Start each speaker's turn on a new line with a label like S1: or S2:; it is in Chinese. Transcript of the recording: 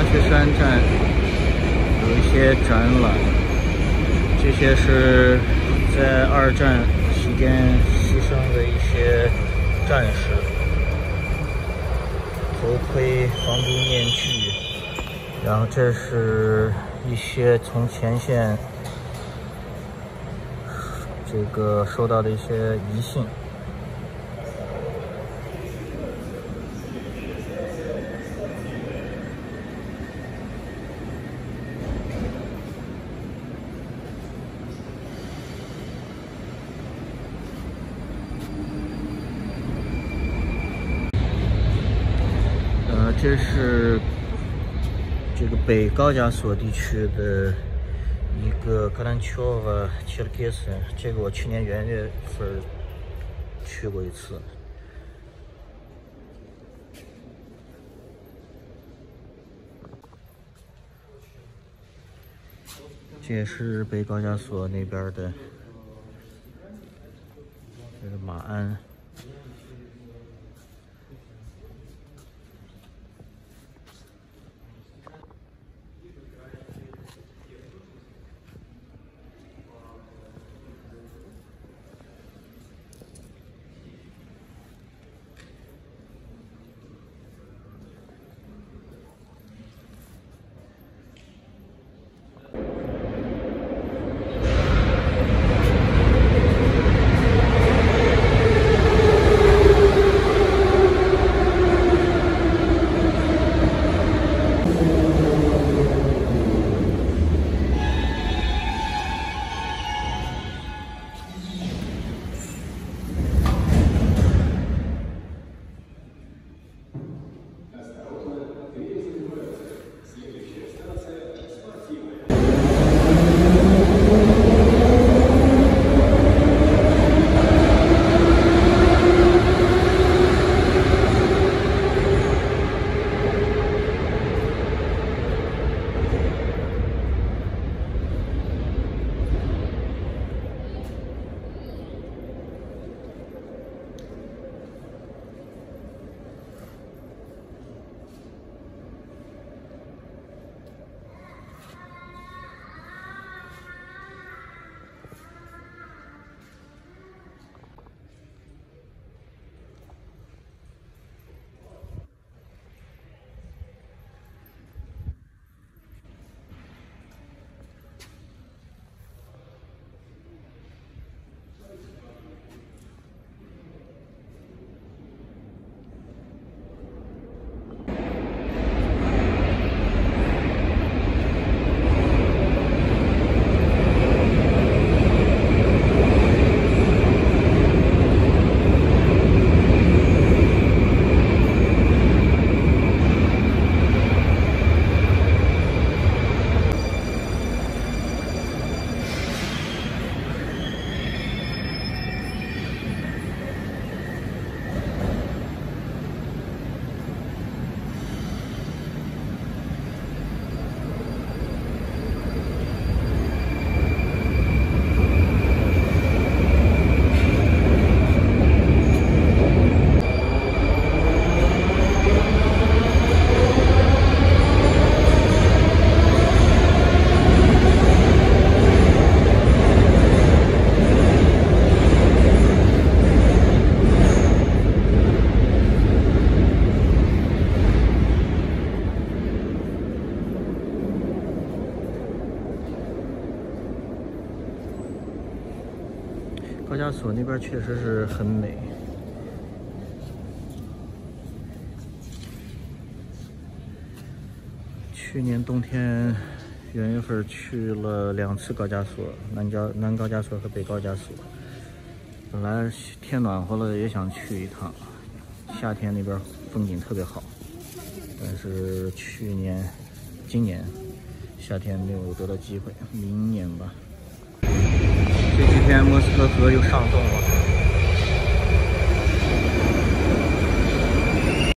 S1: 滑雪山站有一些展览，这些是在二战期间牺牲的一些战士，头盔、防毒面具，然后这是一些从前线这个收到的一些遗信。这是这个北高加索地区的一个格兰丘瓦切尔基斯，这个我去年元月份去过一次。这也是北高加索那边的，这是马鞍。高加索那边确实是很美。去年冬天元月份去了2次高加索，南高加索和北高加索。本来天暖和了也想去一趟，夏天那边风景特别好，但是今年夏天没有得到机会，明年吧。这几天莫斯科河又上冻了。